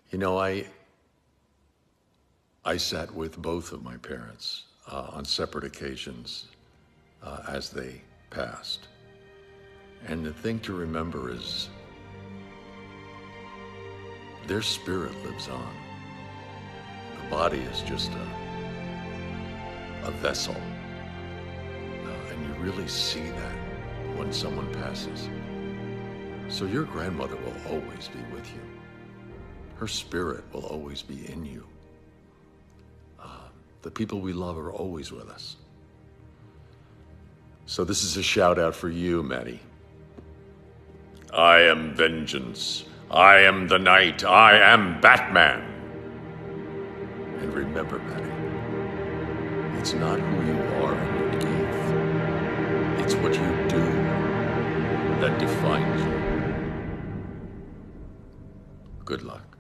You know, I sat with both of my parents on separate occasions as they passed. And the thing to remember is their spirit lives on. The body is just a vessel. And you really see that when someone passes. So your grandmother will always be with you. Her spirit will always be in you. The people we love are always with us. So this is a shout out for you, Maddie. I am vengeance. I am the night. I am Batman. And remember, Maddie, it's not who you are underneath. It's what you do that defines you. Good luck.